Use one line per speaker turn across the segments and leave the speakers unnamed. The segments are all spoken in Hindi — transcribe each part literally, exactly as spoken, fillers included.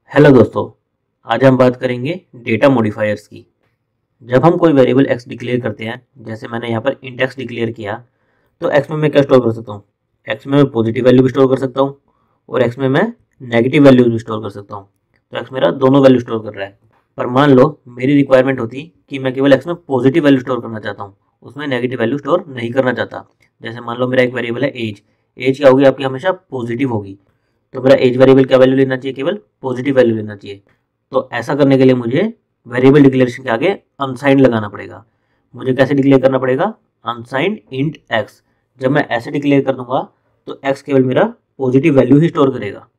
हेलो दोस्तों, आज हम बात करेंगे डेटा मॉडिफायर्स की। जब हम कोई वेरिएबल एक्स डिक्लेयर करते हैं, जैसे मैंने यहाँ पर इंट एक्स डिक्लेयर किया, तो एक्स में मैं क्या स्टोर कर सकता हूँ? एक्स में मैं पॉजिटिव वैल्यू भी स्टोर कर सकता हूँ और एक्स में मैं नेगेटिव वैल्यू भी स्टोर कर सकता हूँ। तो एक्स मेरा दोनों वैल्यू स्टोर कर रहा है। पर मान लो मेरी रिक्वायरमेंट होती कि मैं केवल एक्स में पॉजिटिव वैल्यू स्टोर करना चाहता हूँ, उसमें नेगेटिव वैल्यू स्टोर नहीं करना चाहता। जैसे मान लो मेरा एक वेरिएबल है एज। एज क्या होगी आपकी? हमेशा पॉजिटिव होगी। तो मेरा एज वेरिएबल क्या वैल्यू लेना चाहिए? केवल पॉजिटिव वैल्यू लेना चाहिए। तो ऐसा करने के लिए मुझे वेरिएबल डिक्लेरेशन के आगे अनसाइंड लगाना पड़ेगा। मुझे कैसे डिक्लेयर करना पड़ेगा? Unsigned int x. जब मैं ऐसे डिक्लेयर कर दूंगा तो एक्स केवल मेरा पॉजिटिव वैल्यू ही स्टोर करेगा।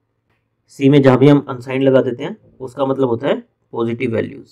सी में जहाँ भी हम अनसाइंड लगा देते हैं उसका मतलब होता है पॉजिटिव वैल्यूज।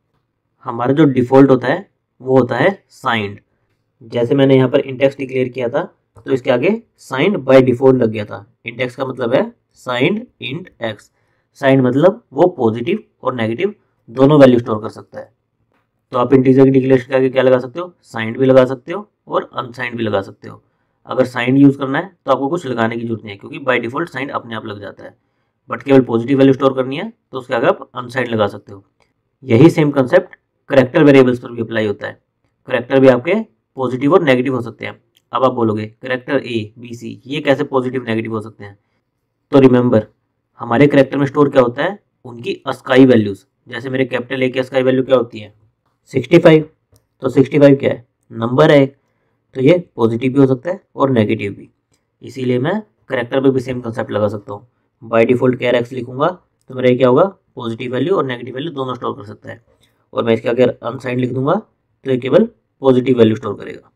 हमारा जो डिफॉल्ट होता है वो होता है साइंड। जैसे मैंने यहाँ पर इंट एक्स डिक्लेयर किया था तो इसके आगे साइंड बाय डिफॉल्ट लग गया था। इंट एक्स का मतलब है साइंड इंट एक्स। साइंड मतलब वो पॉजिटिव और नेगेटिव दोनों वैल्यू स्टोर कर सकता है। तो आप इंटीजर की डिक्लेरेशन के आगे क्या लगा सकते हो? साइंड भी लगा सकते हो और अनसाइंड भी लगा सकते हो। अगर साइंड यूज करना है तो आपको कुछ लगाने की जरूरत नहीं है, क्योंकि बाय डिफॉल्ट साइंड अपने आप लग जाता है। बट केवल पॉजिटिव वैल्यू स्टोर करनी है तो उसके आगे आप अनसाइंड लगा सकते हो। यही सेम कंसेप्ट करेक्टर वेरिएबल्स पर भी अप्लाई होता है। करेक्टर भी आपके पॉजिटिव और नेगेटिव हो सकते हैं। अब आप बोलोगे करेक्टर ए बी सी ये कैसे पॉजिटिव नेगेटिव हो सकते हैं? तो रिमेंबर, हमारे करेक्टर में स्टोर क्या होता है? उनकी अस्काई वैल्यूज। जैसे मेरे कैपिटल ए की अस्काई वैल्यू क्या होती है? Sixty five. तो सिक्सटी फाइव क्या है? नंबर है एक। तो ये पॉजिटिव भी हो सकता है और नेगेटिव भी। इसीलिए मैं करेक्टर पे भी सेम कंसेप्ट लगा सकता हूँ। बाय डिफॉल्ट कैर एक्स लिखूंगा तो मेरा ये क्या होगा? पॉजिटिव वैल्यू और नेगेटिव वैल्यू दोनों स्टोर कर सकता है। और मैं इसके अगर अनसाइंड लिख दूंगा तो ये केवल पॉजिटिव वैल्यू स्टोर करेगा।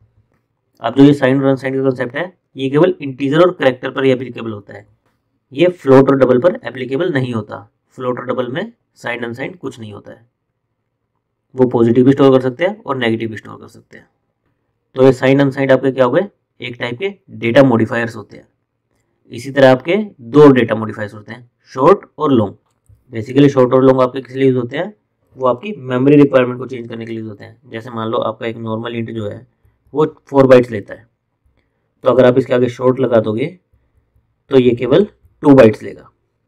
अब जो ये साइन और अनसाइंड का कंसेप्ट है ये केवल इंटीजर और करेक्टर पर ही एप्लीकेबल होता है। ये फ्लोट और डबल पर एप्लीकेबल नहीं होता। फ्लोट और डबल में साइन अनसाइन कुछ नहीं होता है। वो पॉजिटिव भी स्टोर कर सकते हैं और नेगेटिव भी स्टोर कर सकते हैं। तो ये साइन अनसाइन आपके क्या हो गए? एक टाइप के डेटा मॉडिफायर्स होते हैं। इसी तरह आपके दो डेटा मॉडिफायर्स होते हैं, शॉर्ट और लॉन्ग। बेसिकली शॉर्ट और लॉन्ग आपके किस लिए यूज होते हैं? वो आपकी मेमोरी रिक्वायरमेंट को चेंज करने के लिए यूज होते हैं। जैसे मान लो आपका एक नॉर्मल इंट जो है वो फोर बाइट्स लेता है, तो अगर आप इसके आगे शॉर्ट लगा दोगे तो ये केवल टू बाइट्स लेगा।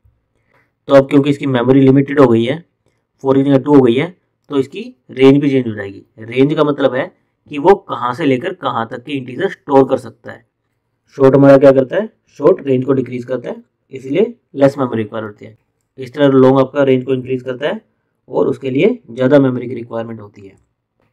तो अब क्योंकि इसकी मेमोरी लिमिटेड हो गई है, फोर की जगह टू हो गई है, तो इसकी रेंज भी चेंज हो जाएगी। रेंज का मतलब है कि वो कहाँ से लेकर कहाँ तक के इंटीजर स्टोर कर सकता है। शॉर्ट हमारा क्या करता है? शॉर्ट रेंज को डिक्रीज करता है, इसलिए लेस मेमोरी रिक्वायर होती है। इस तरह लॉन्ग आपका रेंज को इंक्रीज करता है और उसके लिए ज़्यादा मेमोरी की रिक्वायरमेंट होती है।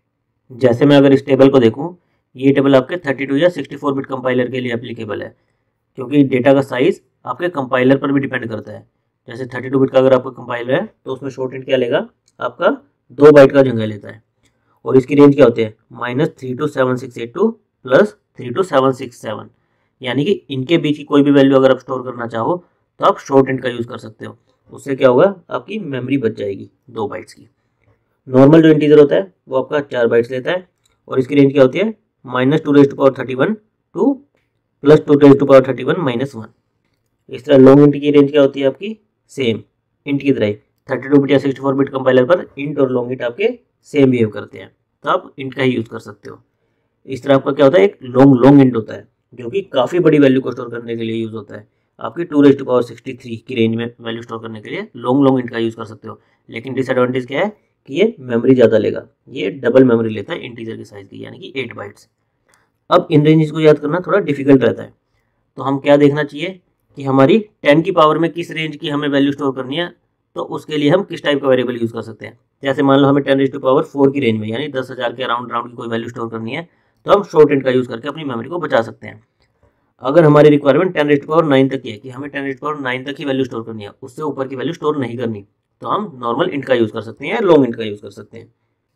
जैसे मैं अगर इस टेबल को देखूँ, ये टेबल आपके थर्टी टू या सिक्सटी फोर बिट कंपाइलर के लिए एप्लीकेबल है, क्योंकि डेटा का साइज आपके कंपाइलर पर भी डिपेंड करता है। जैसे थर्टी टू बिट का अगर आपका कंपाइलर है तो उसमें शॉर्ट इंट क्या लेगा? आपका दो बाइट का जगह लेता है। और इसकी रेंज क्या होती है? Minus three two seven six eight to plus three two seven six seven. यानी कि इनके बीच की कोई भी वैल्यू अगर आप स्टोर करना चाहो तो आप शॉर्ट इंट का यूज़ कर सकते हो। उससे क्या होगा? आपकी मेमोरी बच जाएगी दो बाइट्स की। नॉर्मल जो इंटीजर होता है वो आपका चार बाइट्स लेता है और इसकी रेंज क्या होती है? Minus two raise to power thirty one to plus two raise to power thirty one minus one. इस तरह लॉन्ग इंट की रेंज क्या होती है आपकी? सेम इंट की तरह। थर्टी टू बिट या सिक्सटी फोर बिट कंपाइलर पर इंट और लॉन्ग इंट आपके सेम बिहेव करते हैं, तो आप इंट का ही यूज़ कर सकते हो। इस तरह आपका क्या होता है? एक लॉन्ग लॉन्ग इंट होता है जो कि काफ़ी बड़ी वैल्यू को स्टोर करने के लिए यूज़ होता है। आपकी two raise to power sixty three की रेंज में वैल्यू स्टोर करने के लिए लॉन्ग लॉन्ग इंट का यूज़ कर सकते हो। लेकिन डिसएडवांटेज क्या है कि ये मेमोरी ज़्यादा लेगा। ये डबल मेमोरी लेता है इंटीजर की साइज़ की, यानी कि एट बाइट्स। अब इन रेंजेस को याद करना थोड़ा डिफिकल्ट रहता है, तो हम क्या देखना चाहिए कि हमारी टेन की पावर में किस रेंज की हमें वैल्यू स्टोर करनी है, तो उसके लिए हम किस टाइप का वेरिएबल यूज़ कर सकते हैं। जैसे मान लो हमें ten raise to power four की रेंज में यानी दस हज़ार के अराउंड राउंड की कोई वैल्यू स्टोर करनी है, तो हम शॉर्ट इंट का यूज़ करके अपनी मेमोरी को बचा सकते हैं। अगर हमारी requirement ten raise to power nine तक की है कि हमें ten raise to power nine तक ही वैल्यू स्टोर करनी है, उससे ऊपर की वैल्यू स्टोर नहीं करनी, तो हम नॉर्मल इंट का यूज़ कर सकते हैं या लॉन्ग इंट का यूज़ कर सकते हैं।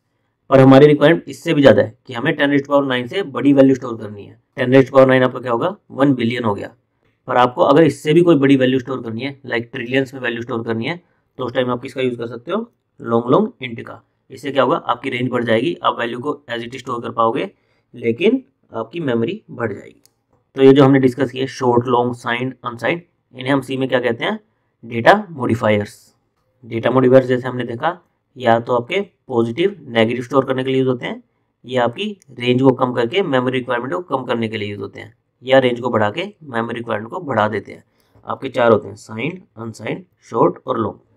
और हमारी रिक्वायरमेंट इससे भी ज़्यादा है कि हमें ten raise to power nine से बड़ी वैल्यू स्टोर करनी है। Ten raise to power nine आपका क्या होगा? वन बिलियन हो गया। पर आपको अगर इससे भी कोई बड़ी वैल्यू स्टोर करनी है, लाइक ट्रिलियंस में वैल्यू स्टोर करनी है, तो उस टाइम आप किसका यूज़ कर सकते हो? लॉन्ग लॉन्ग इंट का। इससे क्या होगा? आपकी रेंज बढ़ जाएगी, आप वैल्यू को एज इट स्टोर कर पाओगे, लेकिन आपकी मेमोरी बढ़ जाएगी। तो ये जो हमने डिस्कस किया शॉर्ट लॉन्ग साइंड अनसाइंड, इन्हें हम सी में क्या कहते हैं? Data modifiers. डेटा मॉडिफायर्स जैसे हमने देखा, या तो आपके पॉजिटिव नेगेटिव स्टोर करने के लिए यूज़ होते हैं, या आपकी रेंज को कम करके मेमोरी रिक्वायरमेंट को कम करने के लिए यूज़ होते हैं, या रेंज को बढ़ा के मेमोरी रिक्वायरमेंट को बढ़ा देते हैं। आपके चार होते हैं, साइंड, अनसाइंड, शॉर्ट और लॉन्ग।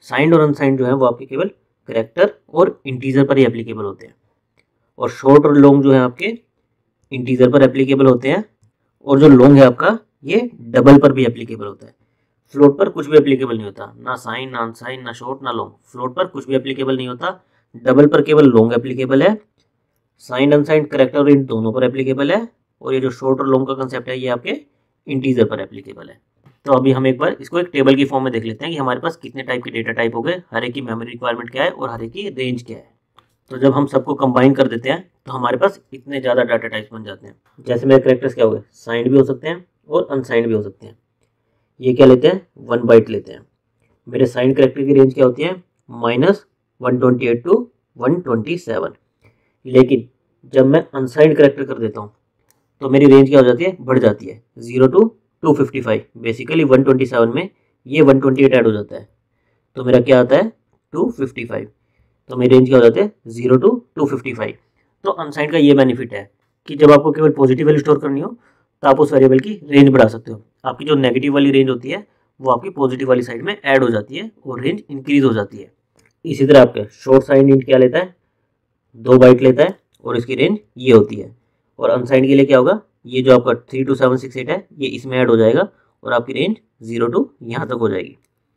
साइंड और अनसाइंड जो है वो आपके केवल कैरेक्टर और इंटीजर पर ही एप्लीकेबल होते हैं, और शॉर्ट और लॉन्ग जो है आपके इंटीजर पर एप्लीकेबल होते हैं, और जो लॉन्ग है आपका ये डबल पर भी एप्लीकेबल होता है। फ्लोट पर कुछ भी एप्लीकेबल नहीं होता, ना साइन ना अनसाइन ना शॉर्ट ना लॉन्ग, फ्लोट पर कुछ भी एप्लीकेबल नहीं होता। डबल पर केवल लॉन्ग एप्लीकेबल है, साइन अनसाइन कैरेक्टर और इंट दोनों पर एप्लीकेबल है, और ये जो शॉर्ट और लॉन्ग का कंसेप्ट है ये आपके इंटीजर पर एप्लीकेबल है। तो अभी हम एक बार इसको एक टेबल की फॉर्म में देख लेते हैं कि हमारे पास कितने टाइप के डेटा टाइप हो गए, हर एक की मेमोरी रिक्वायरमेंट क्या है और हर एक की रेंज क्या है। तो जब हम सबको कंबाइन कर देते हैं तो हमारे पास इतने ज़्यादा डाटा टाइप्स बन जाते हैं। जैसे मेरे कैरेक्टर्स क्या हो गए, साइंड भी हो सकते हैं और अनसाइंड भी हो सकते हैं। ये क्या लेते हैं, वन बाइट लेते हैं। मेरे साइंड कैरेक्टर की रेंज क्या होती है, minus one twenty eight to one twenty seven. लेकिन जब मैं अनसाइंड कैरेक्टर कर देता हूँ तो मेरी रेंज क्या हो जाती है, बढ़ जाती है, zero to two fifty five. Basically one twenty seven में ये वन ट्वेंटी एट ऐड हो जाता है, तो मेरा क्या आता है, टू फिफ्टी फाइव। तो मेरी रेंज क्या हो जाती है, zero to two fifty five. तो अनसाइंड का ये बेनिफिट है कि जब आपको केवल पॉजिटिव वैल्यू स्टोर करनी हो तो आप उस वेरिएबल की रेंज बढ़ा सकते हो। आपकी जो नेगेटिव वाली रेंज होती है वो आपकी पॉजिटिव वाली साइड में ऐड हो जाती है और रेंज इंक्रीज हो जाती है। इसी तरह आपके शॉर्ट साइंड इंट क्या लेता है, दो बाइट लेता है और इसकी रेंज ये होती है। और अनसाइंड के लिए क्या होगा, ये जो आपका three two seven six eight है ये इसमें ऐड हो जाएगा और आपकी रेंज जीरो टू यहाँ तक हो जाएगी।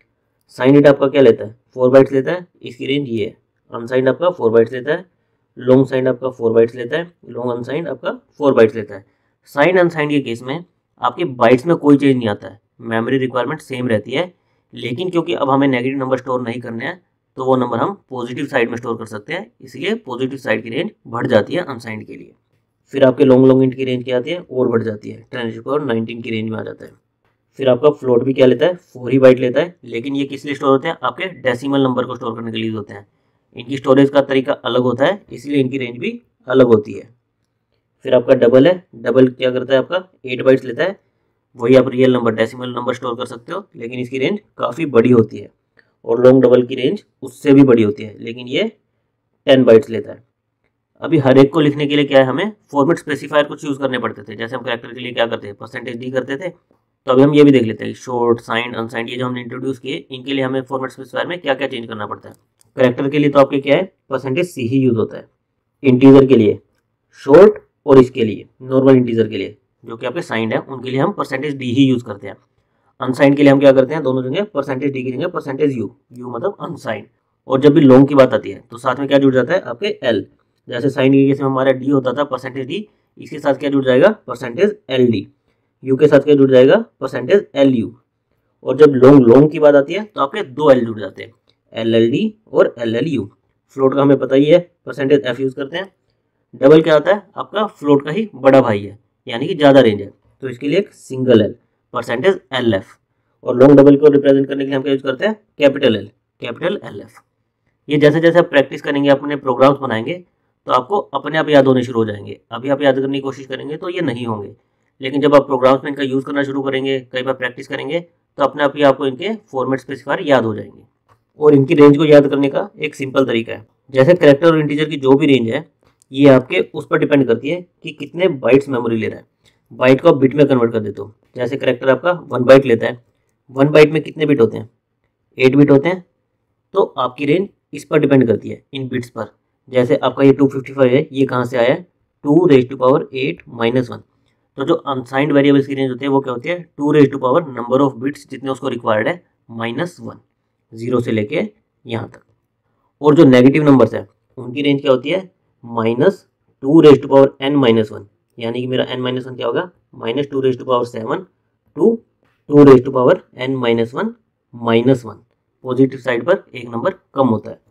साइंड इंट आपका क्या लेता है, फोर बाइट्स लेता है, इसकी रेंज ये है। अनसाइंड आपका फोर बाइट्स लेता है, लॉन्ग साइंड आपका फोर बाइट्स लेता है, लॉन्ग अनसाइंड आपका फोर बाइट्स लेता है। साइंड अनसाइंड के केस में आपके बाइट्स में कोई चेंज नहीं आता है, मेमोरी रिक्वायरमेंट सेम रहती है। लेकिन क्योंकि अब हमें नेगेटिव नंबर स्टोर नहीं करने हैं तो वो नंबर हम पॉजिटिव साइड में स्टोर कर सकते हैं, इसलिए पॉजिटिव साइड की रेंज बढ़ जाती है अनसाइंड के लिए। फिर आपके लॉन्ग लॉन्ग इंट की रेंज क्या आती है, और बढ़ जाती है, टेन टू पावर नाइनटीन की रेंज में आ जाता है। फिर आपका फ्लोट भी क्या लेता है, फोर ही बाइट लेता है, लेकिन ये किस लिए स्टोर होते हैं, आपके डेसिमल नंबर को स्टोर करने के लिए होते हैं। इनकी स्टोरेज का तरीका अलग होता है, इसलिए इनकी रेंज भी अलग होती है। फिर आपका डबल है, डबल क्या करता है, आपका एट बाइट्स लेता है। वही आप real number decimal number store कर सकते हो, लेकिन इसकी रेंज काफ़ी बड़ी होती है। और लॉन्ग डबल की रेंज उससे भी बड़ी होती है, लेकिन ये टेन बाइट्स लेता है। अभी हर एक को लिखने के लिए क्या है, हमें फॉर्मेट स्पेसिफायर कुछ यूज़ करने पड़ते थे। जैसे हम कैरेक्टर के लिए क्या करते हैं, परसेंटेज डी करते थे। तो अभी हम ये भी देख लेते हैं, शॉर्ट साइंड अनसाइंड ये जो हमने इंट्रोड्यूस किए, इनके लिए हमें फॉर्मेट स्पेसिफायर में क्या क्या चेंज करना पड़ता है। कैरेक्टर के लिए तो आपके क्या है, परसेंटेज सी ही यूज़ होता है। इंटीजर के लिए शॉर्ट, और इसके लिए नॉर्मल इंटीजर के लिए जो कि आपके साइंड है उनके लिए हम परसेंटेज डी ही यूज़ करते हैं। अनसाइंड के लिए हम क्या करते हैं, दोनों जगह परसेंटेज डी की जगह परसेंटेज यू, यू मतलब अनसाइंड। और जब भी लॉन्ग की बात आती है तो साथ में क्या जुड़ जाता है, आपके एल। जैसे साइन के केस में हमारा डी होता था परसेंटेज डी, इसके साथ क्या जुड़ जाएगा, परसेंटेज एल डी। यू के साथ क्या जुड़ जाएगा, परसेंटेज एल यू। और जब लॉन्ग लॉन्ग की बात आती है तो आपके दो एल जुड़ जाते हैं, एल एल डी और एल एल यू। फ्लोट का हमें पता ही है, परसेंटेज एफ यूज़ करते हैं। डबल क्या आता है, आपका फ्लोट का ही बड़ा भाई है, यानी कि ज़्यादा रेंज है, तो इसके लिए एक single L, percentage L F. और लॉन्ग डबल को रिप्रेजेंट करने के लिए हम क्या यूज़ करते हैं, capital L, capital L F. ये जैसे जैसे आप प्रैक्टिस करेंगे, अपने प्रोग्राम्स बनाएंगे तो आपको अपने आप याद होने शुरू हो जाएंगे। अभी आप याद करने की कोशिश करेंगे तो ये नहीं होंगे, लेकिन जब आप प्रोग्राम्स में इनका यूज़ करना शुरू करेंगे, कई बार प्रैक्टिस करेंगे, तो अपने आप ही आपको इनके फॉर्मेट स्पेसिफायर याद हो जाएंगे। और इनकी रेंज को याद करने का एक सिंपल तरीका है, जैसे कैरेक्टर और इंटीजर की जो भी रेंज है ये आपके उस पर डिपेंड करती है कि कितने बाइट्स मेमोरी ले रहा है। बाइट को आप बिट में कन्वर्ट कर देते हो। जैसे कैरेक्टर आपका वन बाइट लेता है, वन बाइट में कितने बिट होते हैं, एट बिट होते हैं। तो आपकी रेंज इस पर डिपेंड करती है, इन बिट्स पर। जैसे आपका ये टू फिफ्टी फाइव है, ये कहाँ से आया है, two raise to power eight minus one. तो जो अनसाइंड वेरिएबल्स की रेंज होती है वो क्या होती है, two raise to power number of bits जितने उसको रिक्वायर्ड है माइनस वन, जीरो से लेके यहाँ तक। और जो नेगेटिव नंबर्स है उनकी रेंज क्या होती है, minus two raise to power N minus one, यानी कि मेरा एन माइनस वन क्या होगा, minus two raise to power seven to two raise to power N minus one minus one. Positive side पर एक नंबर कम होता है,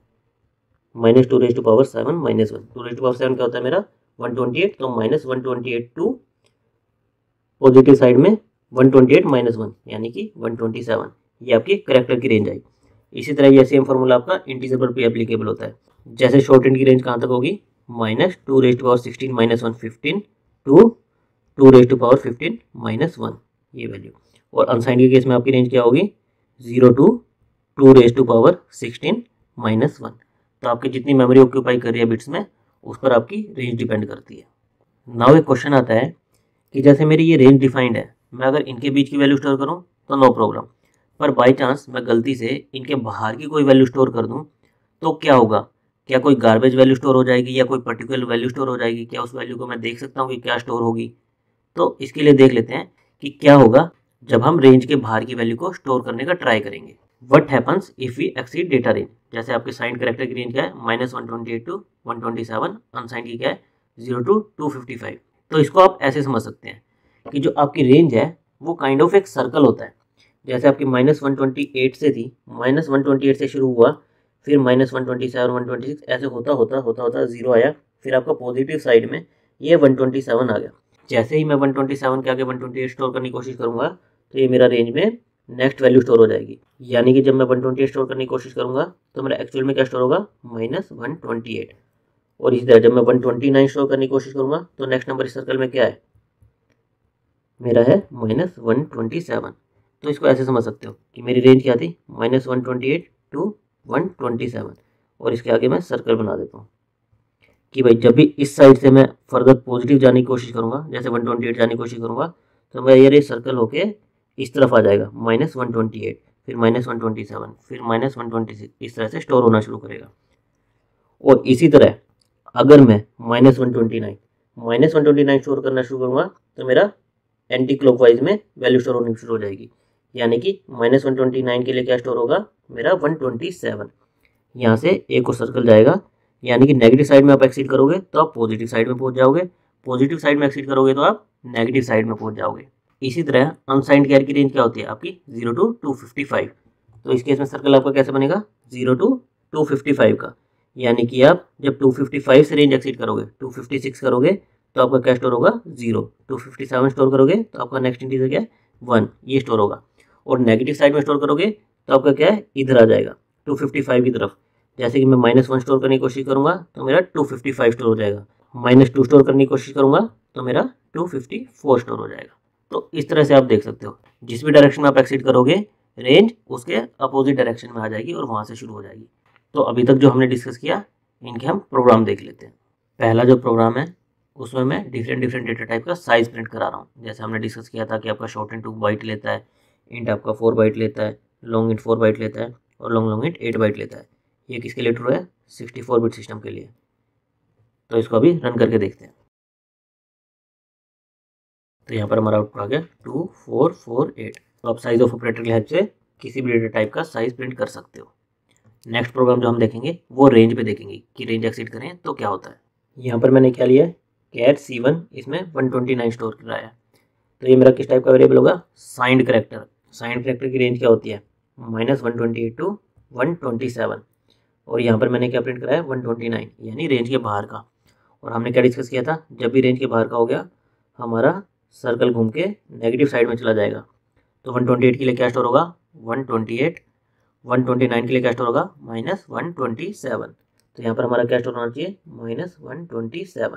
minus two raise to power seven minus one. Two raise to power seven क्या होता है मेरा, वन ट्वेंटी एट, तो minus one twenty eight to positive side में one twenty eight minus one, यानी कि वन ट्वेंटी सेवन। ये आपकी कैरेक्टर की रेंज आई। इसी तरह ये सेम फॉर्मूला आपका इंटीजर पर भी एप्लीकेबल होता है। जैसे शॉर्ट इंट की रेंज कहाँ तक होगी, minus two raise to power sixteen minus one fifteen to two raise to power fifteen minus one, ये वैल्यू। और अनसाइंड के केस में आपकी रेंज क्या होगी, zero to two raise to power sixteen minus one. तो आपकी जितनी मेमोरी ऑक्यूपाई कर रही है बिट्स में, उस पर आपकी रेंज डिपेंड करती है। नाउ एक क्वेश्चन आता है कि जैसे मेरी ये रेंज डिफाइंड है, मैं अगर इनके बीच की वैल्यू स्टोर करूँ तो नो प्रॉब्लम। पर बाय चांस मैं गलती से इनके बाहर की कोई वैल्यू स्टोर कर दूं तो क्या होगा? क्या कोई गार्बेज वैल्यू स्टोर हो जाएगी या कोई पर्टिकुलर वैल्यू स्टोर हो जाएगी? क्या उस वैल्यू को मैं देख सकता हूँ कि क्या स्टोर होगी? तो इसके लिए देख लेते हैं कि क्या होगा जब हम रेंज के बाहर की वैल्यू को स्टोर करने का ट्राई करेंगे। What happens if we exceed data range. जैसे आपके साइंड करेक्टर की रेंज क्या है? Minus one twenty eight to one twenty seven. Unsigned की क्या है? Zero to two fifty five. तो इसको आप ऐसे समझ सकते हैं कि जो आपकी रेंज है वो काइंड ऑफ एक सर्कल होता है। जैसे आपकी माइनस वन ट्वेंटी एट से थी, माइनस वन ट्वेंटी एट से शुरू हुआ, फिर minus one twenty seven, one twenty six, ऐसे होता होता होता होता जीरो आया, फिर आपका पॉजिटिव साइड में ये वन ट्वेंटी सेवन आ गया। जैसे ही मैं वन ट्वेंटी सेवन के आगे वन ट्वेंटी एट स्टोर करने की कोशिश करूंगा तो ये मेरा रेंज में नेक्स्ट वैल्यू स्टोर हो जाएगी। यानी कि जब मैं वन ट्वेंटी एट स्टोर करने की कोशिश करूंगा तो मेरा एक्चुअल में क्या स्टोर होगा? Minus one twenty eight. और इसी तरह जब मैं वन ट्वेंटी नाइन स्टोर करने की कोशिश करूंगा तो नेक्स्ट नंबर इस सर्कल में क्या है? मेरा है माइनस वन ट्वेंटी सेवन। तो इसको ऐसे समझ सकते हो कि मेरी रेंज क्या थी? Minus one twenty eight to one twenty seven. और इसके आगे मैं सर्कल बना देता हूँ कि भाई जब भी इस साइड से मैं फर्दर पॉजिटिव जाने की कोशिश करूंगा, जैसे वन ट्वेंटी एट जाने की कोशिश करूंगा, तो मेरा ये सर्कल होके इस तरफ आ जाएगा, माइनस वन ट्वेंटी एट, फिर माइनस वन ट्वेंटी सेवन, फिर माइनस वन ट्वेंटी सिक्स, इस तरह से स्टोर होना शुरू करेगा। और इसी तरह अगर मैं minus one twenty nine minus one twenty nine store करना शुरू करूँगा तो मेरा एंटी क्लॉकवाइज में वैल्यू स्टोर होनी शुरू हो जाएगी। यानी कि माइनस वन ट्वेंटी नाइन के लिए क्या स्टोर होगा? मेरा वन ट्वेंटी सेवन। यहाँ से एक और सर्कल जाएगा, यानी कि नेगेटिव साइड में आप एक्सीड करोगे तो आप पॉजिटिव साइड में पहुंच जाओगे, पॉजिटिव साइड में एक्सीड करोगे तो आप नेगेटिव साइड में पहुंच जाओगे। इसी तरह अनसाइंड केयर की रेंज क्या होती है आपकी? Zero to two fifty five. तो इस केस में सर्कल आपका कैसे बनेगा? Zero to two fifty five का। यानी कि आप जब टू फिफ्टी फाइव से रेंज एक्सीड करोगे, टू फिफ्टी सिक्स करोगे तो आपका क्या स्टोर होगा? Zero. Two fifty seven store करोगे तो आपका नेक्स्ट इंटीजर क्या है? वन, ये स्टोर होगा। और नेगेटिव साइड में स्टोर करोगे तो आपका क्या है? इधर आ जाएगा टू फिफ्टी फाइव की तरफ। जैसे कि मैं माइनस वन स्टोर करने की कोशिश करूंगा तो मेरा टू फिफ्टी फाइव स्टोर हो जाएगा, माइनस टू स्टोर करने की कोशिश करूंगा तो मेरा टू फिफ्टी फोर स्टोर हो जाएगा। तो इस तरह से आप देख सकते हो जिस भी डायरेक्शन में आप एक्सीड करोगे रेंज उसके अपोजिट डायरेक्शन में आ जाएगी और वहां से शुरू हो जाएगी। तो अभी तक जो हमने डिस्कस किया इनके हम प्रोग्राम देख लेते हैं। पहला जो प्रोग्राम है उसमें मैं डिफरेंट डिफरेंट डेटा टाइप का साइज प्रिंट करा रहा हूँ। जैसे हमने डिस्कस किया था कि आपका शॉर्ट इंट टू बाइट लेता है, इंट आपका फोर बाइट लेता है, लॉन्ग इंट फोर बाइट लेता है और long long int eight byte लेता है। ये किसके लिए ट्रू है? सिक्सटी फोर बिट सिस्टम के लिए। तो इसको अभी रन करके देखते हैं। तो यहाँ पर हमारा आउटपुट आ गया टू फोर फोर एट। तो आप साइज ऑफ ऑपरेटर की हेल्प से किसी भी डेटा टाइप का साइज प्रिंट कर सकते हो। नेक्स्ट प्रोग्राम जो हम देखेंगे वो रेंज पे देखेंगे कि रेंज एक्सीड करें तो क्या होता है। यहाँ पर मैंने क्या लिया है? कैट सी वन, इसमें वन ट्वेंटी नाइन स्टोर कराया है। तो ये मेरा किस टाइप का वेरिएबल होगा? Signed character. साइंड करेक्टर की रेंज क्या होती है? Minus one twenty eight to one twenty seven. और यहाँ पर मैंने क्या प्रिंट कराया? वन ट्वेंटी नाइन, यानी रेंज के बाहर का। और हमने क्या डिस्कस किया था? जब भी रेंज के बाहर का हो गया हमारा सर्कल घूम के नेगेटिव साइड में चला जाएगा। तो वन ट्वेंटी एट के लिए क्या स्टोर होगा? One twenty eight. One twenty nine के लिए क्या स्टोर होगा? Minus one twenty seven. तो यहाँ पर हमारा क्या स्टोर होना चाहिए? Minus one twenty seven.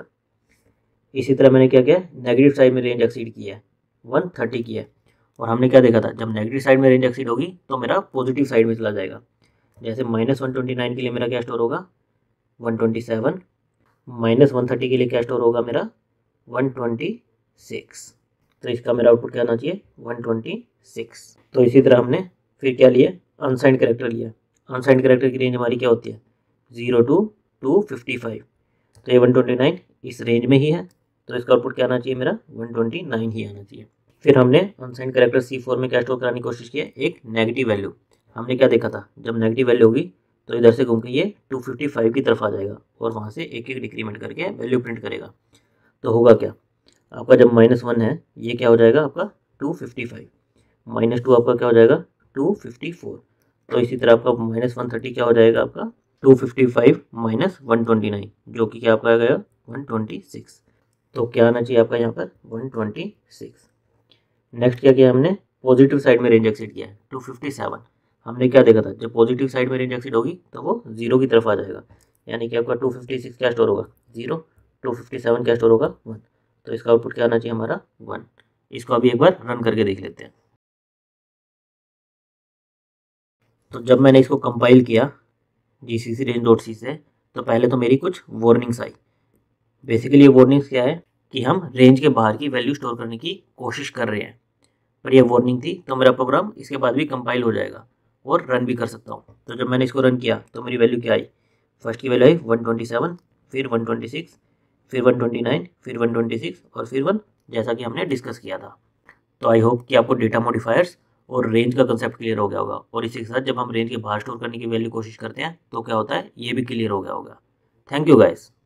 इसी तरह मैंने क्या किया? नेगेटिव साइड में रेंज एक्सीड की है, वन थर्टी की है। और हमने क्या देखा था? जब नेगेटिव साइड में रेंज एक्सीड होगी तो मेरा पॉजिटिव साइड में चला जाएगा। जैसे माइनस वन ट्वेंटी नाइन के लिए मेरा क्या स्टोर होगा? One twenty seven. Minus one thirty के लिए क्या स्टोर होगा मेरा? One twenty six. तो इसका मेरा आउटपुट क्या आना चाहिए? One twenty six. तो इसी तरह हमने फिर क्या लिया? अनसाइंड कैरेक्टर लिया। अनसाइंड कैरेक्टर की रेंज हमारी क्या होती है? Zero to two fifty five. तो ये वन ट्वेंटी नाइन इस रेंज में ही है, तो इसका आउटपुट क्या आना चाहिए मेरा? वन ट्वेंटी नाइन ही आना चाहिए। फिर हमने अनसाइंड कैरेक्टर सी फोर में क्या स्टोर कराने की कोशिश की है? एक नेगेटिव वैल्यू। हमने क्या देखा था? जब नेगेटिव वैल्यू होगी तो इधर से घूम के ये टू फिफ्टी फाइव की तरफ आ जाएगा और वहाँ से एक एक डिक्रीमेंट करके वैल्यू प्रिंट करेगा। तो होगा क्या? आपका जब माइनस वन है ये क्या हो जाएगा आपका? Two fifty five. Minus two आपका क्या हो जाएगा? Two fifty four. तो इसी तरह आपका माइनस वन थर्टी क्या हो जाएगा आपका? Two fifty five minus one twenty nine, जो कि क्या आपका आ गया? One twenty six. तो क्या आना चाहिए आपका यहाँ पर? One twenty six. नेक्स्ट क्या किया हमने? पॉजिटिव साइड में रेंज एक्सीड किया है, टू फिफ्टी सेवन। हमने क्या देखा था? जब पॉजिटिव साइड में रेंज एक्सीड होगी तो वो जीरो की तरफ आ जाएगा, यानी कि आपका टू फिफ्टी सिक्स क्या स्टोर होगा? जीरो। टू फिफ्टी सेवन क्या स्टोर होगा? वन। तो इसका आउटपुट क्या आना चाहिए हमारा? वन। इसको अभी एक बार रन करके देख लेते हैं। तो जब मैंने इसको कंपाइल किया जी सी सी रेंज डॉट सी से, तो पहले तो मेरी कुछ वार्निंग्स आई। बेसिकली ये वार्निंग्स क्या है कि हम रेंज के बाहर की वैल्यू स्टोर करने की कोशिश कर रहे हैं। पर यह वार्निंग थी, तो मेरा प्रोग्राम इसके बाद भी कंपाइल हो जाएगा और रन भी कर सकता हूँ। तो जब मैंने इसको रन किया तो मेरी वैल्यू क्या आई, फर्स्ट की वैल्यू आई वन ट्वेंटी सेवन, फिर वन ट्वेंटी सिक्स, फिर वन ट्वेंटी नाइन, फिर वन ट्वेंटी सिक्स और फिर वन, जैसा कि हमने डिस्कस किया था। तो आई होप कि आपको डेटा मॉडिफायर्स और रेंज का कंसेप्ट क्लियर हो गया होगा, और इसी के साथ जब हम रेंज के बाहर स्टोर करने की वैल्यू कोशिश करते हैं तो क्या होता है, ये भी क्लियर हो गया होगा। Thank you guys.